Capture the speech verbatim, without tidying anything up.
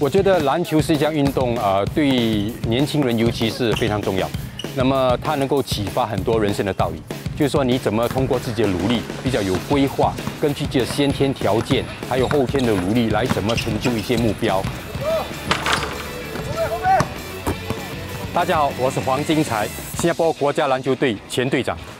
我觉得篮球是一项运动，呃，对年轻人尤其是非常重要。那么它能够启发很多人生的道理，就是说你怎么通过自己的努力，比较有规划，根据自己的先天条件，还有后天的努力，来怎么成就一些目标。大家好，我是黄金才，新加坡国家篮球队前队长。